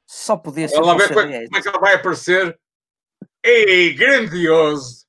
Só podia ser Vamos lá para o ver como é CDS. que ela vai aparecer. Ei, grandioso!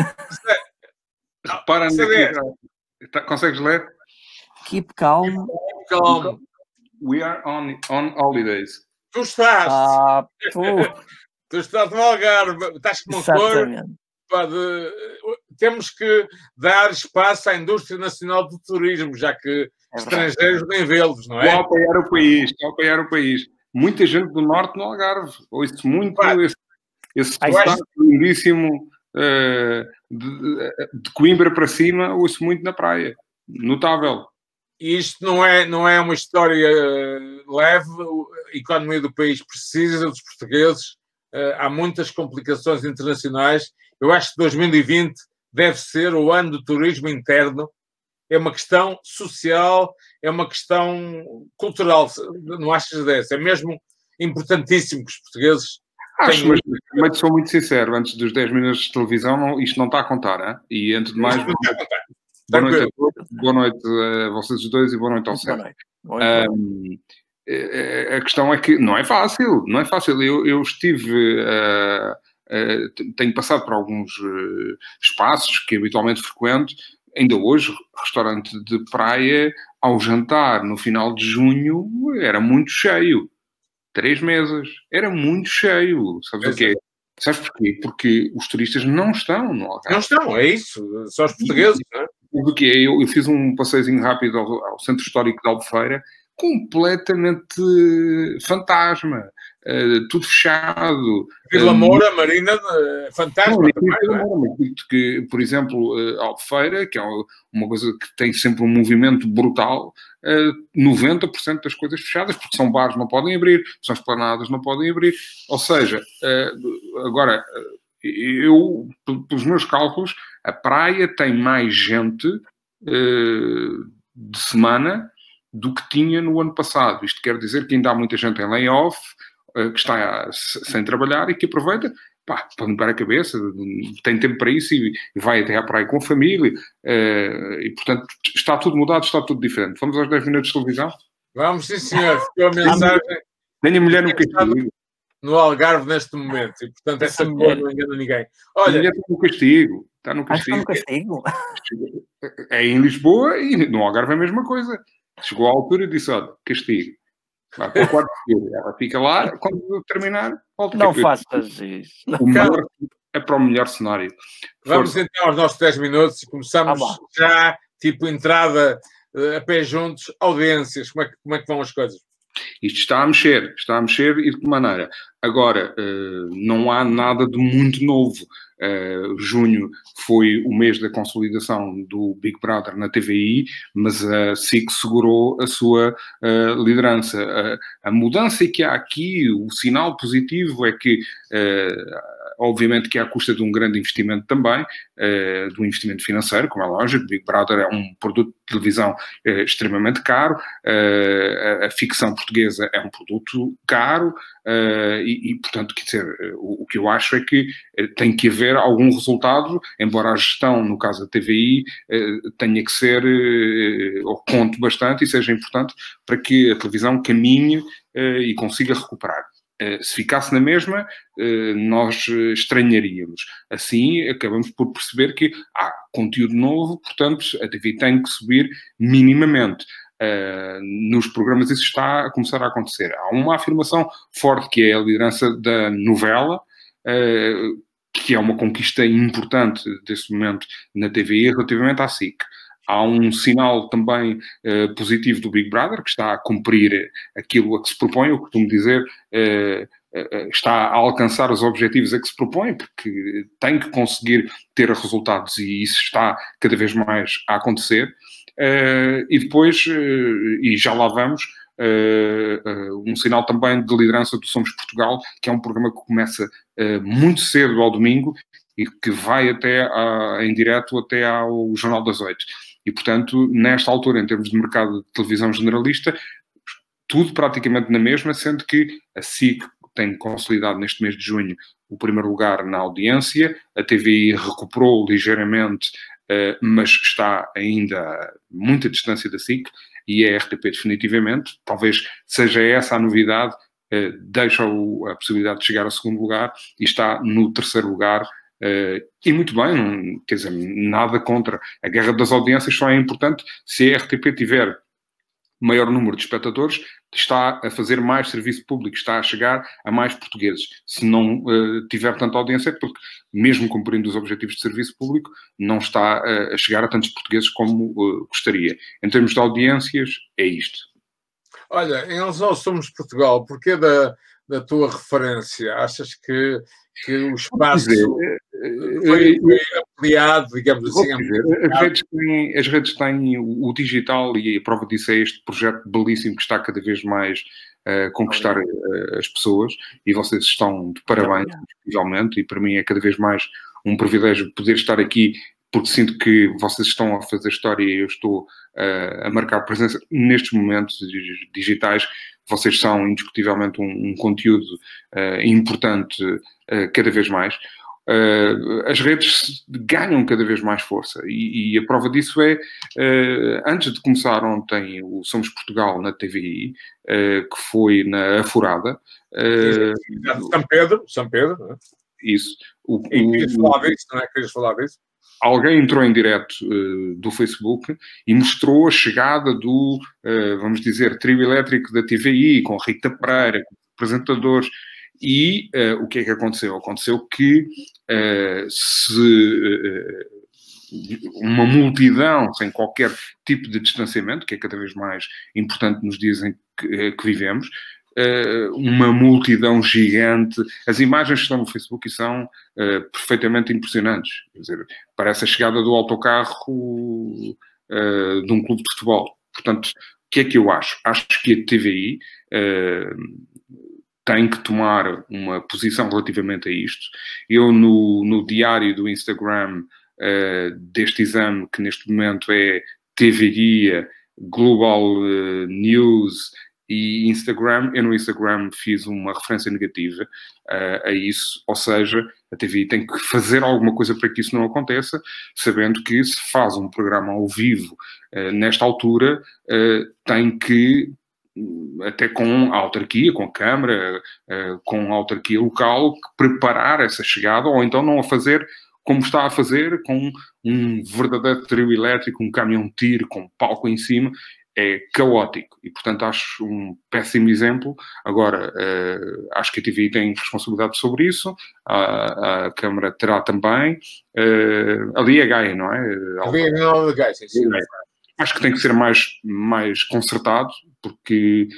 Repara CDS. aqui. Consegues ler? Keep calm. Calma. We are on holidays. Tu estás. Tu estás no Algarve. Estás com uma cor. Exatamente. Temos que dar espaço à indústria nacional do turismo, já que estrangeiros vêm vê-los, não é? Estou a apoiar o país. Muita gente do norte no Algarve. Ouço muito esse sotaque lindíssimo de Coimbra para cima, ouço muito na praia. Notável. Isto não é uma história leve. A economia do país precisa dos portugueses. Há muitas complicações internacionais. Eu acho que 2020 deve ser o ano do turismo interno. É uma questão social, é uma questão cultural. Não achas dessa? É mesmo importantíssimo que os portugueses... Acho, mas sou muito sincero, antes dos 10 minutos de televisão, isto não está a contar, hein? E antes de mais, boa noite a todos, boa noite a vocês dois e boa noite ao Sérgio. A questão é que não é fácil. Eu estive... tenho passado por alguns espaços que habitualmente frequento. Ainda hoje, restaurante de praia, ao jantar, no final de junho, era muito cheio. 3 mesas. Era muito cheio. Sabes o quê? Sabes porquê? Porque os turistas não estão no Algarve. Não estão, é isso. Só os portugueses, não é? O quê? Eu fiz um passeiozinho rápido ao Centro Histórico de Albufeira, completamente fantasma. Tudo fechado. Vila Moura, Marina, fantasma também, não é? Mas digo-te que, por exemplo, Albufeira, que é uma coisa que tem sempre um movimento brutal, 90% das coisas fechadas, porque são bares não podem abrir, são esplanadas não podem abrir. Ou seja, agora, eu, pelos meus cálculos, a praia tem mais gente de semana do que tinha no ano passado. Isto quer dizer que ainda há muita gente em layoff, que está sem trabalhar e que aproveita para limpar a cabeça, tem tempo para isso e vai até à praia com a família. E, portanto, está tudo mudado, está tudo diferente. Vamos aos 10 minutos de televisão? Vamos, sim, senhor. Ficou a mensagem. Tenho a mulher no castigo. No Algarve neste momento. E, portanto, essa cor não engana ninguém. Olha, a mulher está no castigo. Está no castigo. Está no castigo? É em Lisboa e no Algarve é a mesma coisa. Chegou à altura e disse, olha, castigo. Vai para o quarto segundo. Ela fica lá, quando terminar, volta. Não faças isso. É para o melhor cenário. Vamos então aos nossos 10 minutos e começamos já, tipo entrada a pé juntos, audiências. Como é que vão as coisas? Isto está a mexer e de que maneira? Agora, não há nada de muito novo. Junho foi o mês da consolidação do Big Brother na TVI, mas a SIC segurou a sua liderança. A mudança que há aqui, o sinal positivo é que, obviamente que é à custa de um grande investimento também, de um investimento financeiro, como é lógico. Big Brother é um produto de televisão extremamente caro, a ficção portuguesa é um produto caro, e portanto, quer dizer, o que eu acho é que tem que haver algum resultado, embora a gestão, no caso da TVI, tenha que ser, ou conte bastante e seja importante para que a televisão caminhe e consiga recuperar. Se ficasse na mesma, nós estranharíamos. Assim, acabamos por perceber que há conteúdo novo, portanto, a TV tem que subir minimamente. Nos programas isso está a começar a acontecer. Há uma afirmação forte que é a liderança da novela, que é uma conquista importante desse momento na TVI relativamente à SIC. Há um sinal também positivo do Big Brother, que está a cumprir aquilo a que se propõe, eu costumo dizer, está a alcançar os objetivos a que se propõe, porque tem que conseguir ter resultados e isso está cada vez mais a acontecer. E depois, e já lá vamos, um sinal também de liderança do Somos Portugal, que é um programa que começa muito cedo ao domingo e que vai até em direto até ao Jornal das 8. E, portanto, nesta altura, em termos de mercado de televisão generalista, tudo praticamente na mesma, sendo que a SIC tem consolidado neste mês de junho o primeiro lugar na audiência, a TVI recuperou ligeiramente, mas está ainda a muita distância da SIC, e a RTP definitivamente. Talvez seja essa a novidade, deixa a possibilidade de chegar ao segundo lugar e está no terceiro lugar. E muito bem, não, quer dizer, nada contra. A guerra das audiências só é importante se a RTP tiver maior número de espectadores, está a fazer mais serviço público, está a chegar a mais portugueses. Se não tiver tanta audiência, é porque, mesmo cumprindo os objetivos de serviço público, não está a chegar a tantos portugueses como gostaria. Em termos de audiências, é isto. Olha, em relação ao Somos Portugal, porquê da tua referência? Achas que o espaço foi ampliado, digamos assim? As redes têm o digital, e a prova disso é este projeto belíssimo que está cada vez mais a conquistar as pessoas, e vocês estão de parabéns, indiscutivelmente, e para mim é cada vez mais um privilégio poder estar aqui, porque sinto que vocês estão a fazer história e eu estou a marcar presença nestes momentos digitais. Vocês são indiscutivelmente um conteúdo importante cada vez mais. As redes ganham cada vez mais força e a prova disso é, antes de começar ontem o Somos Portugal na TVI, que foi na Afurada. São Pedro, não é? Isso. Querias falar disso, não é? Querias falar disso? Alguém entrou em direto do Facebook e mostrou a chegada do, vamos dizer, trio elétrico da TVI, com Rita Pereira, com apresentadores. E o que é que aconteceu? Aconteceu que uma multidão sem qualquer tipo de distanciamento, que é cada vez mais importante nos dias em que vivemos, uma multidão gigante. As imagens que estão no Facebook são perfeitamente impressionantes. Quer dizer, parece a chegada do autocarro de um clube de futebol. Portanto, o que é que eu acho? Acho que a TVI tem que tomar uma posição relativamente a isto. Eu, no diário do Instagram deste exame, que neste momento é TV Guia, Global News e Instagram, eu no Instagram fiz uma referência negativa a isso, ou seja, a TVI tem que fazer alguma coisa para que isso não aconteça, sabendo que se faz um programa ao vivo nesta altura, tem que, até com a autarquia, com a Câmara, com a autarquia local, preparar essa chegada, ou então não a fazer como está a fazer, com um verdadeiro trio elétrico, um caminhão-tiro com palco em cima. É caótico e, portanto, acho um péssimo exemplo. Agora, acho que a TVI tem responsabilidade sobre isso, a Câmara terá também. Ali é Gaia, não é? Ali é Gaia, sim. Acho que tem que ser mais concertado, porque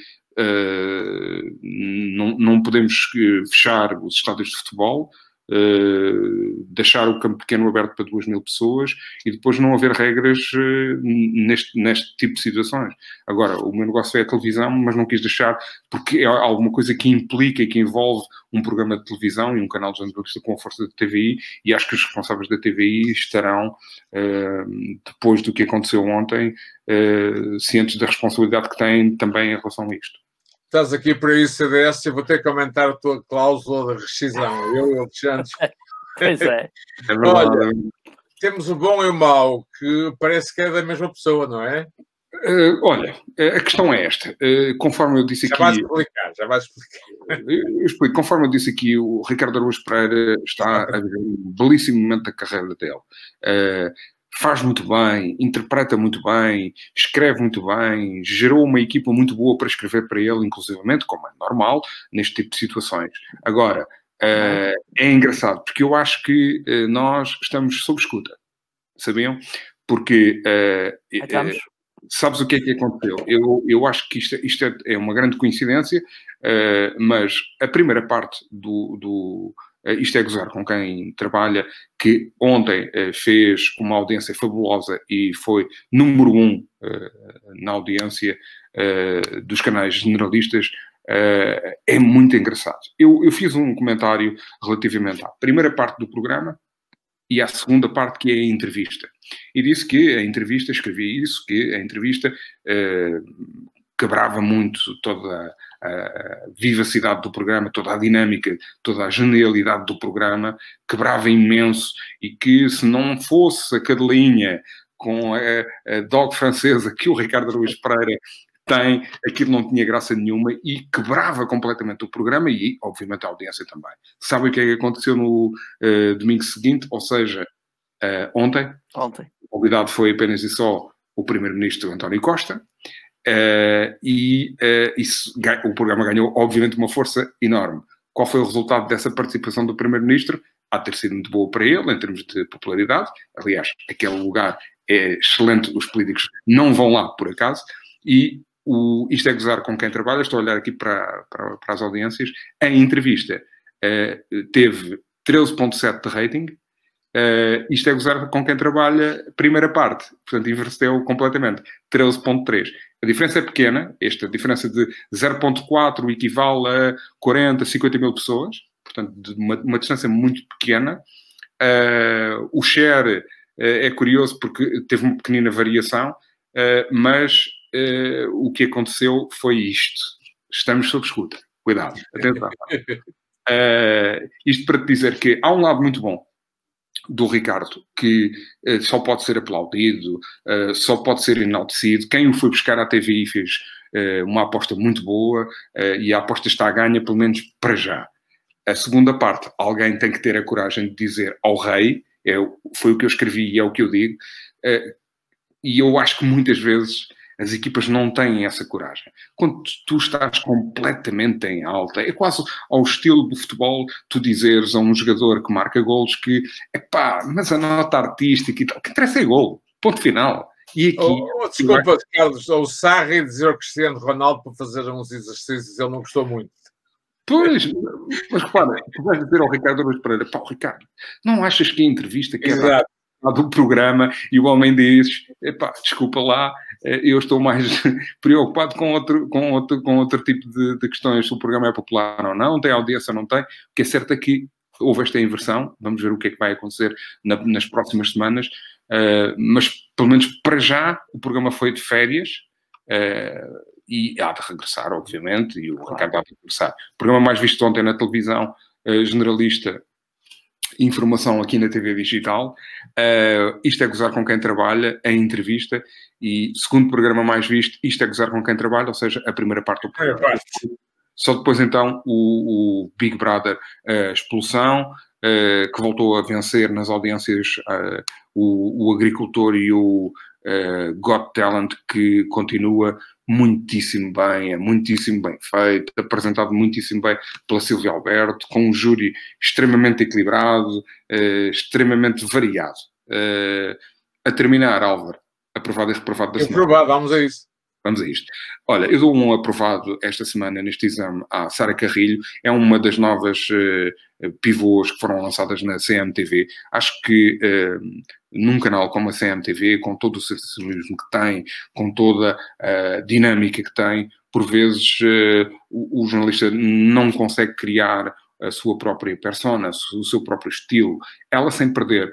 não podemos fechar os estádios de futebol, deixar o campo pequeno aberto para 2.000 pessoas e depois não haver regras neste tipo de situações. Agora, o meu negócio é a televisão, mas não quis deixar, porque é alguma coisa que implica e que envolve um programa de televisão e um canal de jornalista com a força da TVI, e acho que os responsáveis da TVI estarão, depois do que aconteceu ontem, cientes da responsabilidade que têm também em relação a isto. Estás aqui para isso, CDS, eu vou ter que aumentar a tua cláusula de rescisão. Eu e o Alexandre. Pois é. Olha, temos o bom e o mau, que parece que é da mesma pessoa, não é? Olha, a questão é esta. Conforme eu disse aqui... Já vais explicar. Eu explico. Conforme eu disse aqui, o Ricardo Araújo Pereira está a viver um belíssimo momento da carreira dele. Faz muito bem, interpreta muito bem, escreve muito bem, gerou uma equipa muito boa para escrever para ele, inclusivamente, como é normal, neste tipo de situações. Agora, é engraçado, porque eu acho que nós estamos sob escuta. Sabiam? Porque... sabes o que é que aconteceu? Eu acho que isto é uma grande coincidência, mas a primeira parte isto é gozar com quem trabalha, que ontem fez uma audiência fabulosa e foi número 1 na audiência dos canais generalistas. É muito engraçado. Eu fiz um comentário relativamente à primeira parte do programa e à segunda parte, que é a entrevista. E disse que a entrevista, escrevi isso, que a entrevista quebrava muito toda a vivacidade do programa, toda a dinâmica, toda a genialidade do programa, quebrava imenso, e que se não fosse a cadelinha com a dog francesa que o Ricardo Araújo Pereira aquilo não tinha graça nenhuma e quebrava completamente o programa e, obviamente, a audiência também. Sabe o que é que aconteceu no domingo seguinte? Ou seja, ontem. O convidado foi apenas e só o primeiro-ministro António Costa. O programa ganhou, obviamente, uma força enorme. Qual foi o resultado dessa participação do primeiro-ministro? Há de ter sido muito boa para ele, em termos de popularidade. Aliás, aquele lugar é excelente, os políticos não vão lá, por acaso. E isto é gozar com quem trabalha. Estou a olhar aqui para as audiências. A entrevista teve 13,7 de rating. Isto é gozar com quem trabalha, primeira parte. Portanto, inverteu completamente. 13,3. A diferença é pequena. Esta diferença de 0,4 equivale a 40, 50 mil pessoas. Portanto, de uma distância muito pequena. O share é curioso porque teve uma pequenina variação, mas o que aconteceu foi isto. Estamos sob escuta. Cuidado. Atenção. Isto para te dizer que há um lado muito bom do Ricardo, que só pode ser aplaudido, só pode ser enaltecido. Quem o foi buscar à TVI fez uma aposta muito boa e a aposta está a ganha, pelo menos para já. A segunda parte, alguém tem que ter a coragem de dizer ao rei, foi o que eu escrevi e é o que eu digo, e eu acho que muitas vezes as equipas não têm essa coragem. Quando tu estás completamente em alta, é quase ao estilo do futebol, tu dizeres a um jogador que marca golos que, mas a nota artística e tal, que interessa é golo, ponto final. E aqui... Desculpa, Carlos, o Sarri dizer ao Cristiano Ronaldo para fazer uns exercícios, ele não gostou muito. Pois, mas repara, tu vais dizer ao Ricardo Araújo Pereira, Ricardo, não achas que a entrevista que é do programa e o homem diz, desculpa lá, eu estou mais preocupado com outro tipo de questões, se o programa é popular ou não, tem audiência ou não tem, o que é certo é que houve esta inversão, vamos ver o que é que vai acontecer nas próximas semanas, mas pelo menos para já o programa foi de férias, e há de regressar, obviamente, e o Ricardo há de regressar. O programa mais visto ontem na televisão generalista, informação aqui na TV digital. Isto é gozar com quem trabalha, a entrevista. E segundo programa mais visto, isto é gozar com quem trabalha, ou seja, a primeira parte do programa. Só depois, então, o Big Brother Expulsão, que voltou a vencer nas audiências o Agricultor e o Got Talent, que continua muitíssimo bem, é muitíssimo bem feito, apresentado muitíssimo bem pela Silvia Alberto, com um júri extremamente equilibrado, extremamente variado. A terminar, Álvaro, aprovado e reprovado da semana. Aprovado, vamos a isso. Vamos a isto. Olha, eu dou um aprovado esta semana neste exame à Sara Carrilho. É uma das novas pivôs que foram lançadas na CMTV. Acho que num canal como a CMTV, com todo o sensacionalismo que tem, com toda a dinâmica que tem, por vezes o jornalista não consegue criar a sua própria persona, o seu próprio estilo. Ela sem perder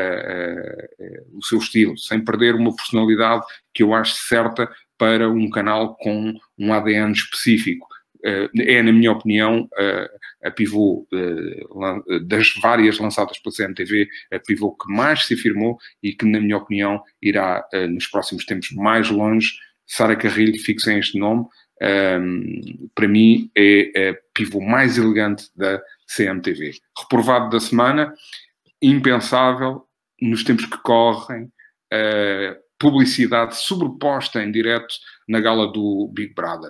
o seu estilo, sem perder uma personalidade que eu acho certa para um canal com um ADN específico. É, na minha opinião, a pivô das várias lançadas pela CMTV, a pivô que mais se afirmou e que, na minha opinião, irá, nos próximos tempos, mais longe. Sara Carrilho, fixem este nome. Para mim, é a pivô mais elegante da CMTV. Reprovado da semana, impensável, nos tempos que correm, publicidade sobreposta em direto na gala do Big Brother.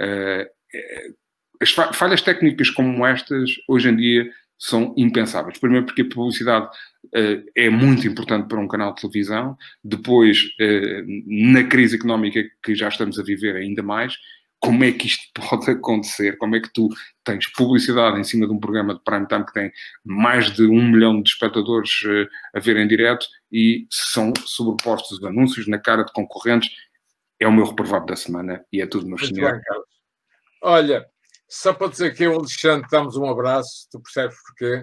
As falhas técnicas como estas, hoje em dia, são impensáveis. Primeiro porque a publicidade é muito importante para um canal de televisão. Depois, na crise económica que já estamos a viver ainda mais, como é que isto pode acontecer? Como é que tu tens publicidade em cima de um programa de prime time que tem mais de 1 milhão de espectadores a ver em direto e são sobrepostos os anúncios na cara de concorrentes? É o meu reprovado da semana e é tudo, meu senhor. Bem, Carlos. Olha, só para dizer que eu, Alexandre, damos um abraço. Tu percebes porquê?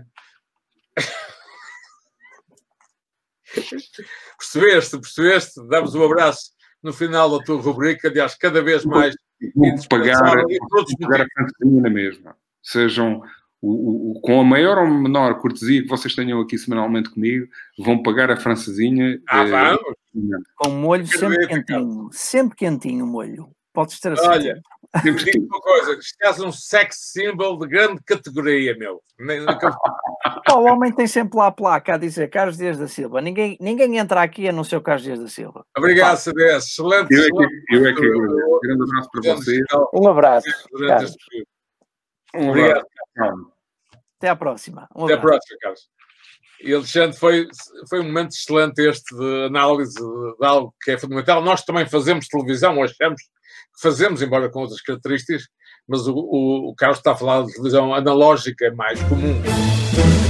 Percebeste? Damos um abraço no final da tua rubrica. Aliás, cada vez mais... Vou pagar a francesinha na mesma. Sejam com a maior ou menor cortesia que vocês tenham aqui semanalmente comigo, vão pagar a francesinha. Vamos! Com molho sempre quentinho. Sempre quentinho o molho. Podes ter a Olha, certeza. digo uma coisa, estás um sex symbol de grande categoria, meu. O homem tem sempre lá a placa a dizer Carlos Dias da Silva. Ninguém entra aqui a não ser o Carlos Dias da Silva. Obrigado, CDS. Excelente. Eu é que agradeço. Um grande abraço para vocês. Um abraço. Carlos. Um Obrigado. abraço. Até à próxima. Até à próxima, Carlos. E, Alexandre, foi um momento excelente este de análise de algo que é fundamental. Nós também fazemos televisão, ou achamos que fazemos, embora com outras características, mas o Carlos está a falar de televisão analógica mais comum.